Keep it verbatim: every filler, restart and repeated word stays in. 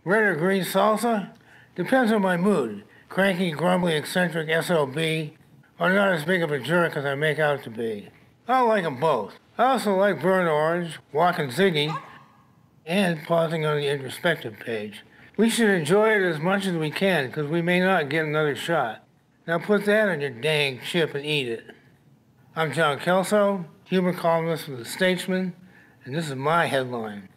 Red or green salsa? Depends on my mood. Cranky, grumbly, eccentric S O B, or not as big of a jerk as I make out to be. I like them both. I also like burnt orange, walking ziggy, and pausing on the introspective page. We should enjoy it as much as we can, because we may not get another shot. Now put that on your dang chip and eat it. I'm John Kelso, humor columnist for The Statesman, and this is my headline.